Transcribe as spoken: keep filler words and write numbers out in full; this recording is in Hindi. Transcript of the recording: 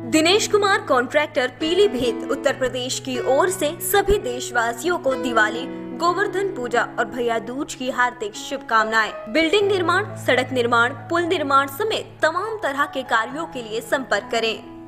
दिनेश कुमार कॉन्ट्रैक्टर पीलीभीत उत्तर प्रदेश की ओर से सभी देशवासियों को दिवाली, गोवर्धन पूजा और भैया दूज की हार्दिक शुभकामनाएं। बिल्डिंग निर्माण, सड़क निर्माण, पुल निर्माण समेत तमाम तरह के कार्यों के लिए संपर्क करें।